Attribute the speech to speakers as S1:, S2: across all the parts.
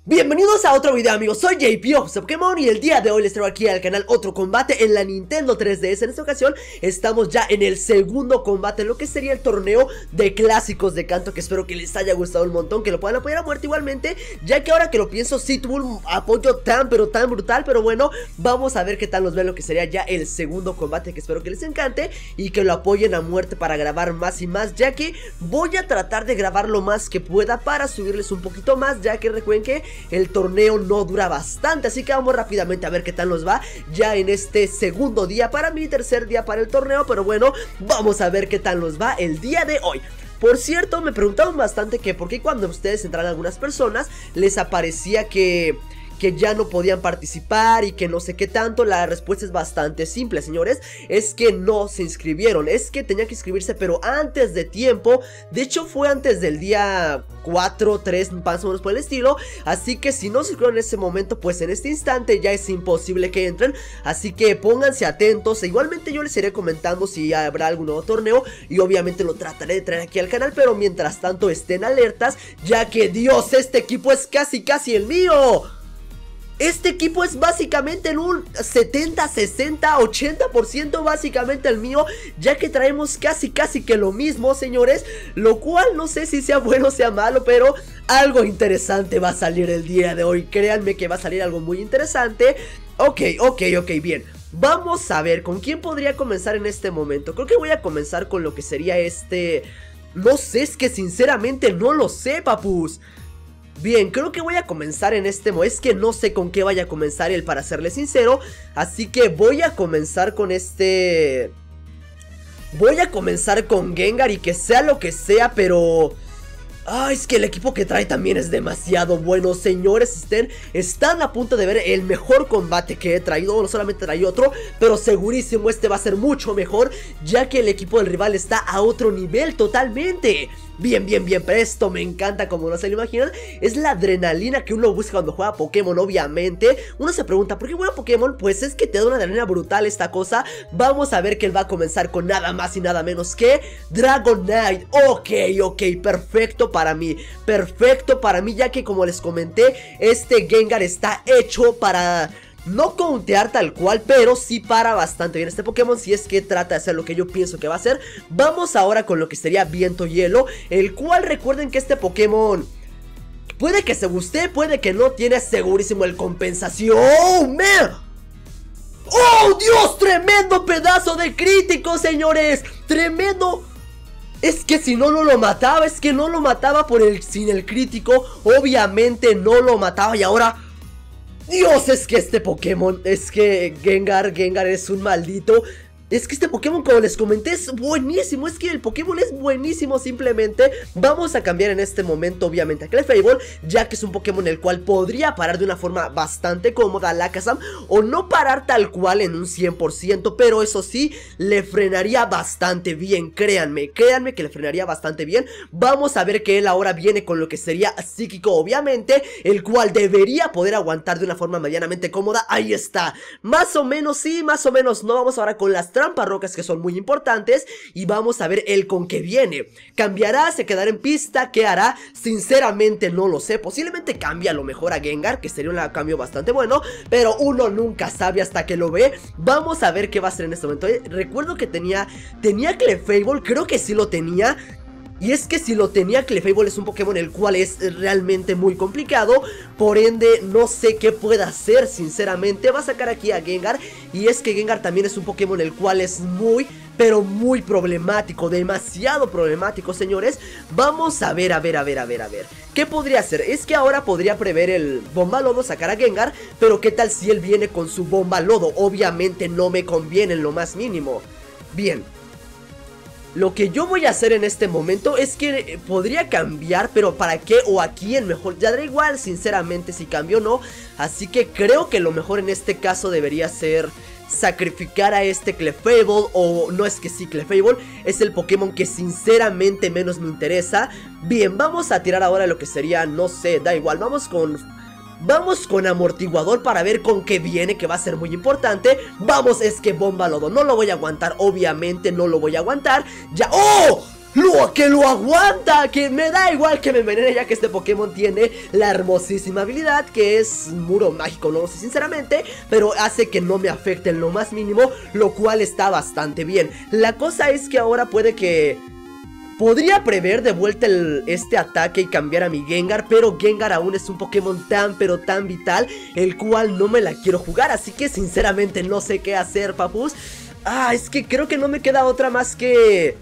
S1: Bienvenidos a otro video, amigos. Soy JP of Pokémon y el día de hoy les traigo aquí al canal otro combate en la Nintendo 3DS. En esta ocasión estamos ya en el segundo combate en lo que sería el torneo de clásicos de Kanto, que espero que les haya gustado un montón, que lo puedan apoyar a muerte igualmente, ya que ahora que lo pienso sí tuvo un apoyo tan brutal. Pero bueno, vamos a ver qué tal nos ve lo que sería ya el segundo combate, que espero que les encante y que lo apoyen a muerte para grabar más y más, ya que voy a tratar de grabar lo más que pueda para subirles un poquito más, ya que recuerden que el torneo no dura bastante. Así que vamos rápidamente a ver qué tal nos va ya en este segundo día, para mi tercer día para el torneo. Pero bueno, vamos a ver qué tal nos va el día de hoy. Por cierto, me preguntaron bastante que por qué cuando ustedes entraron, algunas personas les aparecía que ya no podían participar y que no sé qué tanto. La respuesta es bastante simple, señores. Es que no se inscribieron, es que tenían que inscribirse pero antes de tiempo. De hecho fue antes del día 4, 3, más o menos por el estilo. Así que si no se inscribieron en ese momento, pues en este instante ya es imposible que entren. Así que pónganse atentos. Igualmente yo les iré comentando si habrá algún nuevo torneo y obviamente lo trataré de traer aquí al canal. Pero mientras tanto estén alertas, ya que Dios, este equipo es casi el mío. Este equipo es básicamente en un 70, 60, 80% básicamente el mío, ya que traemos casi que lo mismo, señores. Lo cual no sé si sea bueno o sea malo, pero algo interesante va a salir el día de hoy. Créanme que va a salir algo muy interesante. Ok, bien. Vamos a ver con quién podría comenzar en este momento. Creo que voy a comenzar con lo que sería no sé, es que sinceramente no lo sé, papus. Bien, creo que voy a comenzar en es que no sé con qué vaya a comenzar él, para serle sincero. Así que voy a comenzar con voy a comenzar con Gengar y que sea lo que sea, pero es que el equipo que trae también es demasiado bueno, señores. Están a punto de ver el mejor combate que he traído. No solamente traí otro, pero segurísimo este va a ser mucho mejor, ya que el equipo del rival está a otro nivel totalmente. Bien, pero esto me encanta, como no se lo imaginan. Es la adrenalina que uno busca cuando juega Pokémon, obviamente. Uno se pregunta, ¿por qué juega Pokémon? Pues es que te da una adrenalina brutal esta cosa. Vamos a ver que él va a comenzar con nada más y nada menos que Dragonite. Ok, perfecto para mí, ya que como les comenté, este Gengar está hecho para no countear tal cual, pero sí para bastante bien este Pokémon, si es que trata de hacer lo que yo pienso que va a hacer. Vamos ahora con lo que sería Viento Hielo, el cual recuerden que este Pokémon puede que se guste, puede que no, tiene segurísimo el compensación. ¡Oh, man! ¡Oh, Dios! ¡Tremendo pedazo de crítico, señores! ¡Tremendo! Es que si no lo mataba, sin el crítico, obviamente no lo mataba. Y ahora, Dios, es que este Pokémon, es que Gengar es un maldito. Es que este Pokémon, como les comenté, es buenísimo. Es que el Pokémon es buenísimo simplemente. Vamos a cambiar en este momento obviamente a Clefable, ya que es un Pokémon el cual podría parar de una forma bastante cómoda a Lakazam, o no parar tal cual en un 100%, pero eso sí, le frenaría bastante bien. Créanme que le frenaría bastante bien. Vamos a ver que él ahora viene con lo que sería Psíquico, obviamente, el cual debería poder aguantar de una forma medianamente cómoda. Ahí está, más o menos sí, más o menos no. Vamos ahora con las trampas rocas, que son muy importantes, y vamos a ver él con qué viene. ¿Cambiará? ¿Se quedará en pista? ¿Qué hará? Sinceramente no lo sé. Posiblemente cambie a lo mejor a Gengar, que sería un cambio bastante bueno, pero uno nunca sabe hasta que lo ve. Vamos a ver qué va a hacer en este momento. Recuerdo que tenía Clefable, creo que sí lo tenía. Y es que si lo tenía, Clefable es un Pokémon el cual es realmente muy complicado. Por ende, no sé qué pueda hacer, sinceramente. Va a sacar aquí a Gengar. Y es que Gengar también es un Pokémon el cual es muy, pero muy problemático. Demasiado problemático, señores. Vamos a ver. ¿Qué podría hacer? Es que ahora podría prever el Bomba Lodo, sacar a Gengar. Pero ¿qué tal si él viene con su Bomba Lodo? Obviamente no me conviene en lo más mínimo. Bien. Lo que yo voy a hacer en este momento es que podría cambiar, pero ¿para qué o a quién mejor? Ya da igual, sinceramente, si cambio o no. Así que creo que lo mejor en este caso debería ser sacrificar a este Clefable. O no, es que sí, Clefable es el Pokémon que sinceramente menos me interesa. Bien, vamos a tirar ahora lo que sería, no sé, da igual, vamos con amortiguador para ver con qué viene, que va a ser muy importante. Vamos, es que Bomba Lodo, no lo voy a aguantar, obviamente no lo voy a aguantar. Ya, ¡oh! que lo aguanta, que me da igual que me envenene, ya que este Pokémon tiene la hermosísima habilidad que es muro mágico, no lo sé sinceramente, pero hace que no me afecte en lo más mínimo, lo cual está bastante bien. La cosa es que ahora puede que... podría prever de vuelta este ataque y cambiar a mi Gengar, pero Gengar aún es un Pokémon tan pero tan vital, el cual no me la quiero jugar, así que sinceramente no sé qué hacer, papus. Es que creo que no me queda otra más que...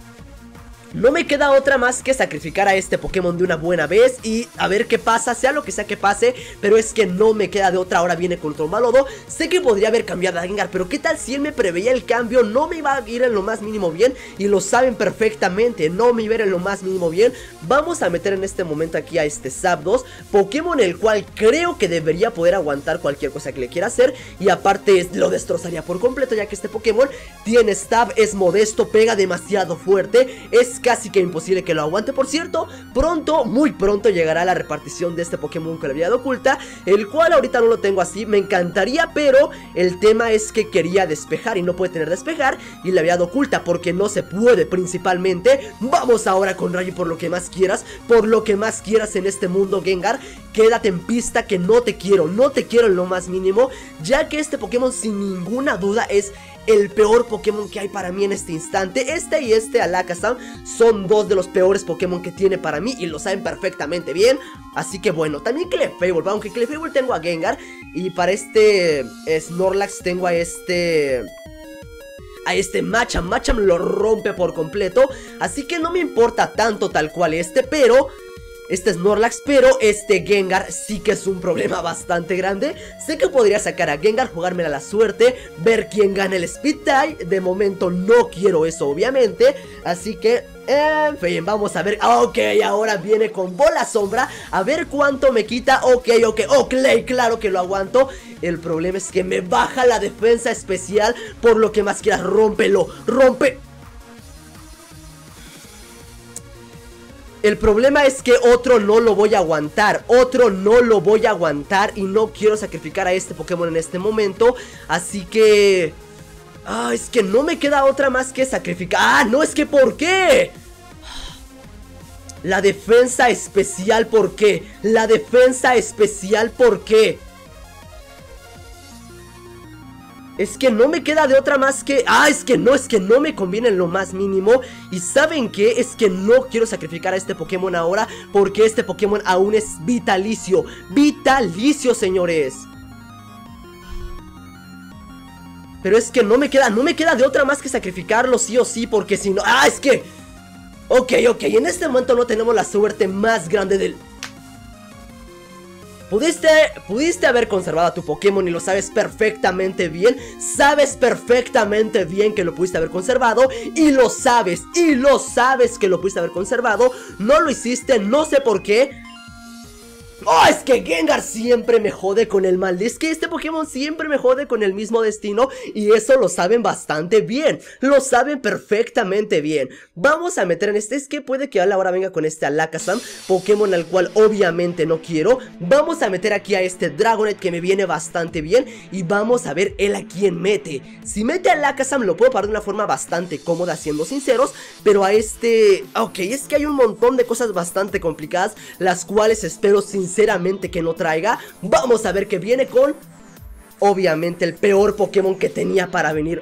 S1: sacrificar a este Pokémon de una buena vez y a ver qué pasa, sea lo que sea que pase, pero es que no me queda de otra. Ahora viene contra un Malodo. Sé que podría haber cambiado a Gengar, pero qué tal si él me preveía el cambio, no me iba a ir en lo más mínimo bien, y lo saben perfectamente, no me iba a ir en lo más mínimo bien. Vamos a meter en este momento aquí a este Zapdos, Pokémon el cual creo que debería poder aguantar cualquier cosa que le quiera hacer, y aparte lo destrozaría por completo, ya que este Pokémon tiene Stab, es modesto, pega demasiado fuerte, es casi que imposible que lo aguante. Por cierto, pronto, muy pronto llegará la repartición de este Pokémon con la habilidad oculta, el cual ahorita no lo tengo así, me encantaría, pero el tema es que quería despejar y no puede tener despejar y la habilidad oculta porque no se puede principalmente. Vamos ahora con Rayo por lo que más quieras, en este mundo, Gengar. Quédate en pista que no te quiero en lo más mínimo, ya que este Pokémon sin ninguna duda es el peor Pokémon que hay para mí en este instante. Este y este Alakazam son dos de los peores Pokémon que tiene para mí y lo saben perfectamente bien. Así que bueno, también Clefable, aunque Clefable tengo a Gengar, y para este Snorlax tengo a este Machamp. Machamp lo rompe por completo, así que no me importa tanto tal cual pero... este Snorlax, pero este Gengar sí que es un problema bastante grande. Sé que podría sacar a Gengar, jugármela a la suerte, ver quién gana el Speed Tie. De momento no quiero eso, obviamente. Así que, en fin, vamos a ver. Ok, ahora viene con Bola Sombra. A ver cuánto me quita. Ok, Clay, claro que lo aguanto. El problema es que me baja la defensa especial. Por lo que más quieras, rómpelo, rompe. El problema es que otro no lo voy a aguantar, y no quiero sacrificar a este Pokémon en este momento, así que... es que no me queda otra más que sacrificar. No, es que ¿por qué? La defensa especial, ¿por qué? Es que no me queda de otra más que... es que no me conviene en lo más mínimo. Y ¿saben qué? Es que no quiero sacrificar a este Pokémon ahora, porque este Pokémon aún es vitalicio. Vitalicio, señores. Pero es que no me queda de otra más que sacrificarlo sí o sí, porque si no... es que... Ok, en este momento no tenemos la suerte más grande del... Pudiste haber conservado a tu Pokémon y lo sabes perfectamente bien. Sabes perfectamente bien que lo pudiste haber conservado. Y lo sabes que lo pudiste haber conservado. No lo hiciste, no sé por qué. Es que Gengar siempre me jode con el mal. Es que este Pokémon siempre me jode con el mismo destino. Y eso lo saben bastante bien. Lo saben perfectamente bien. Vamos a meter en este. Es que puede que ahora venga con este Alakazam, Pokémon al cual obviamente no quiero. Vamos a meter aquí a este Dragonite, que me viene bastante bien. Y vamos a ver él a quién mete. Si mete a Alakazam lo puedo parar de una forma bastante cómoda, siendo sinceros. Pero a este... Ok, es que hay un montón de cosas bastante complicadas, las cuales espero sinceramente que no traiga. Vamos a ver que viene con... obviamente el peor Pokémon que tenía para venir.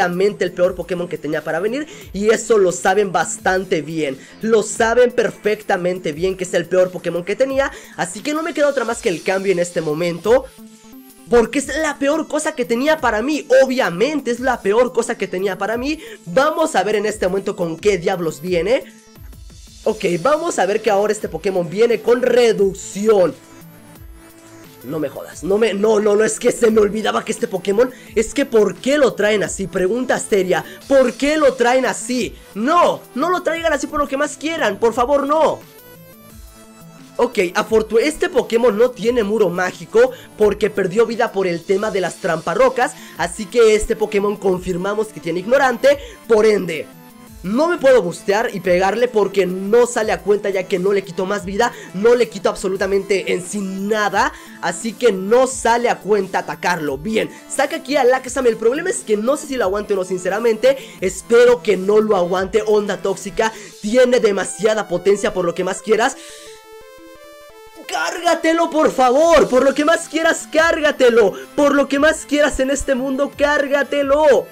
S1: Y eso lo saben bastante bien. Lo saben perfectamente bien que es el peor Pokémon que tenía. Así que no me queda otra más que el cambio en este momento, porque es la peor cosa que tenía para mí. Obviamente es la peor cosa que tenía para mí. Vamos a ver en este momento con qué diablos viene. Ok, vamos a ver que ahora este Pokémon viene con reducción. No me jodas, no, es que se me olvidaba que este Pokémon... Es que ¿por qué lo traen así? Pregunta seria, ¿por qué lo traen así? No lo traigan así por lo que más quieran, por favor, no. Ok, este Pokémon no tiene muro mágico porque perdió vida por el tema de las tramparrocas. Así que este Pokémon confirmamos que tiene ignorante, por ende... No me puedo bustear y pegarle porque no sale a cuenta, ya que no le quito más vida, no le quito absolutamente en sí nada, así que no sale a cuenta atacarlo. Bien, saca aquí a Lakazam. El problema es que no sé si lo aguante o no, sinceramente. Espero que no lo aguante. Onda tóxica tiene demasiada potencia, por lo que más quieras. ¡Cárgatelo, por favor! Por lo que más quieras, cárgatelo. Por lo que más quieras en este mundo, cárgatelo.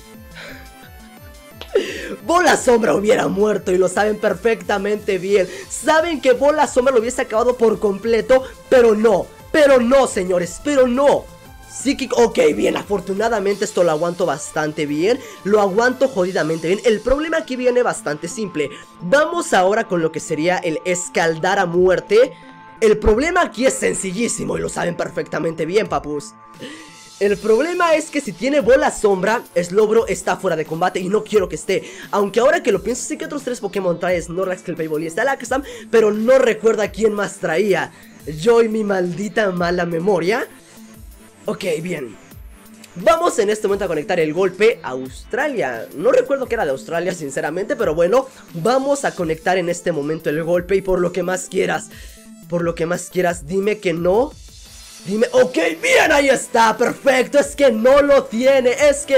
S1: Bola Sombra hubiera muerto y lo saben perfectamente bien. Saben que Bola Sombra lo hubiese acabado por completo, pero no, señores, pero no. Psíquico, ok, bien, afortunadamente esto lo aguanto bastante bien. Lo aguanto jodidamente bien. El problema aquí viene bastante simple. Vamos ahora con lo que sería el escaldar a muerte. El problema aquí es sencillísimo y lo saben perfectamente bien, papus. El problema es que si tiene Bola Sombra, Slowbro está fuera de combate y no quiero que esté. Aunque ahora que lo pienso, sé que otros 3 Pokémon trae Snorlax, Clefable y está Lakazam, pero no recuerdo a quién más traía. Yo y mi maldita mala memoria. Ok, bien. Vamos en este momento a conectar el golpe a Australia. No recuerdo que era de Australia, sinceramente, pero bueno, vamos a conectar en este momento el golpe y por lo que más quieras. Por lo que más quieras, dime que no. Dime, ok, bien, ahí está, perfecto. Es que no lo tiene,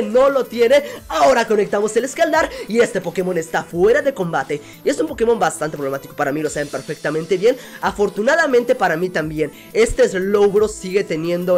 S1: Ahora conectamos el escaldar y este Pokémon está fuera de combate. Y es un Pokémon bastante problemático para mí, lo saben perfectamente bien. Afortunadamente para mí también. Este Slowbro sigue teniendo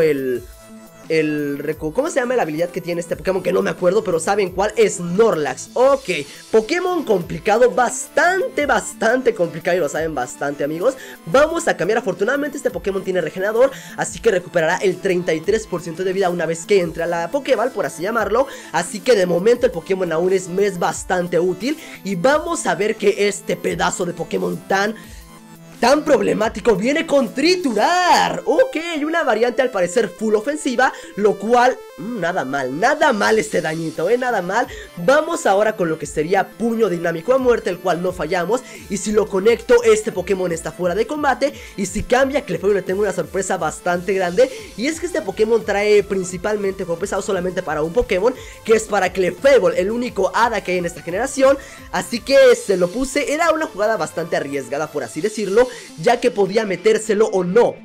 S1: ¿cómo se llama la habilidad que tiene este Pokémon? Que no me acuerdo, pero ¿saben cuál? Snorlax. Ok, Pokémon complicado, bastante complicado y lo saben bastante, amigos. Vamos a cambiar, afortunadamente este Pokémon tiene regenerador, así que recuperará el 33% de vida una vez que entre a la Pokéball, por así llamarlo. Así que de momento el Pokémon aún es bastante útil. Y vamos a ver que este pedazo de Pokémon tan problemático viene con Triturar. Ok, una variante al parecer full ofensiva, lo cual, nada mal este dañito, nada mal. Vamos ahora con lo que sería Puño Dinámico a muerte, el cual no fallamos. Y si lo conecto, este Pokémon está fuera de combate. Y si cambia Clefable, le tengo una sorpresa bastante grande. Y es que este Pokémon trae principalmente juego pesado solamente para un Pokémon, que es para Clefable, el único hada que hay en esta generación. Así que se lo puse, era una jugada bastante arriesgada, por así decirlo, ya que podía metérselo o no.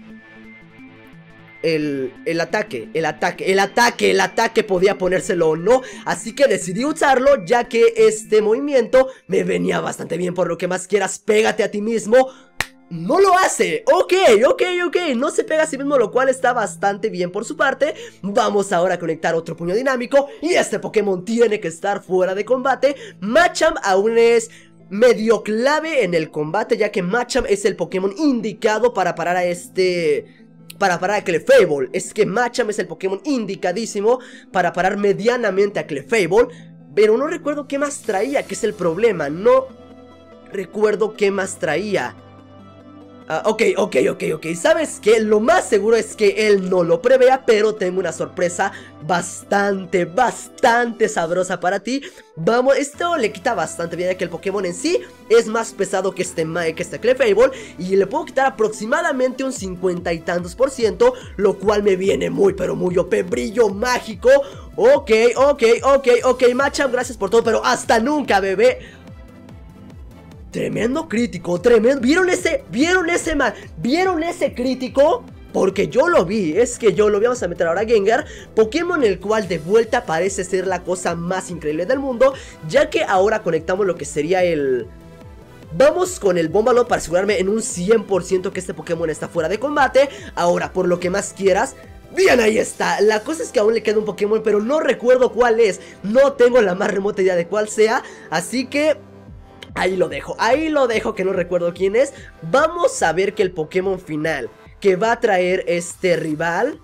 S1: El ataque podía ponérselo o no. Así que decidí usarlo, ya que este movimiento me venía bastante bien. Por lo que más quieras, pégate a ti mismo. No lo hace, ok, no se pega a sí mismo, lo cual está bastante bien por su parte. Vamos ahora a conectar otro puño dinámico y este Pokémon tiene que estar fuera de combate. Machamp aún es medio clave en el combate, ya que Machamp es el Pokémon indicado para parar a Clefable. Es que Machamp es el Pokémon indicadísimo para parar medianamente a Clefable. Pero no recuerdo qué más traía, que es el problema. No recuerdo qué más traía. Ok. ¿Sabes qué? Lo más seguro es que él no lo prevea, pero tengo una sorpresa bastante sabrosa para ti. Vamos, esto le quita bastante bien, ya que el Pokémon en sí es más pesado que este Clefable. Y le puedo quitar aproximadamente un 50 y tantos %, lo cual me viene muy, pero muy OP. Brillo mágico. Ok, Machamp, gracias por todo, pero hasta nunca, bebé. Tremendo crítico, tremendo. ¿Vieron ese crítico? Porque yo lo vi, Vamos a meter ahora a Gengar, Pokémon el cual de vuelta parece ser la cosa más increíble del mundo, ya que ahora conectamos lo que sería Vamos con el Bombalo para asegurarme en un 100% que este Pokémon está fuera de combate. Ahora, por lo que más quieras. Bien, ahí está. La cosa es que aún le queda un Pokémon, pero no recuerdo cuál es. No tengo la más remota idea de cuál sea, así que ahí lo dejo, que no recuerdo quién es. Vamos a ver que el Pokémon final que va a traer este rival,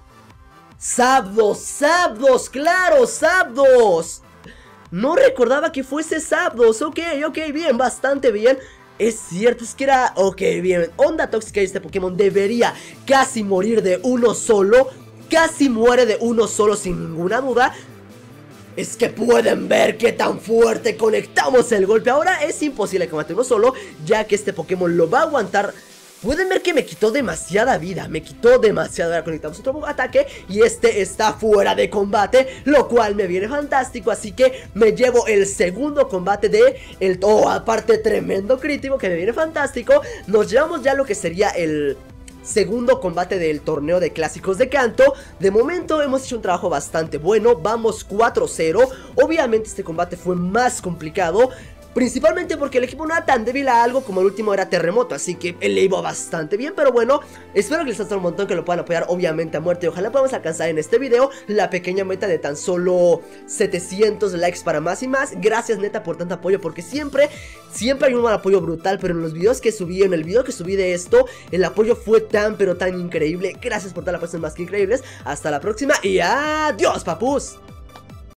S1: Zapdos, claro, Zapdos. No recordaba que fuese Zapdos. Ok, bien, bastante bien. Es cierto, es que era... Ok, bien, Onda Tóxica y este Pokémon debería casi morir de uno solo. Casi muere de uno solo sin ninguna duda. Es que pueden ver qué tan fuerte conectamos el golpe. Ahora es imposible que mate uno solo, ya que este Pokémon lo va a aguantar pueden ver que me quitó demasiada vida. Me quitó demasiada vida. Conectamos otro ataque y este está fuera de combate, lo cual me viene fantástico. Así que me llevo el segundo combate de el... Oh, aparte tremendo crítico que me viene fantástico. Nos llevamos ya lo que sería el... segundo combate del torneo de clásicos de Kanto. De momento hemos hecho un trabajo bastante bueno. Vamos 4-0. Obviamente este combate fue más complicado, principalmente porque el equipo no era tan débil a algo como el último era Terremoto. Así que él le iba bastante bien. Pero bueno, espero que les guste un montón, que lo puedan apoyar obviamente a muerte. Ojalá podamos alcanzar en este video la pequeña meta de tan solo 700 likes para más y más. Gracias neta por tanto apoyo, porque siempre hay un buen apoyo brutal. Pero en los videos que subí, en el video que subí de esto, el apoyo fue tan pero tan increíble. Gracias por toda la apoyo, más que increíbles. Hasta la próxima y adiós, papus.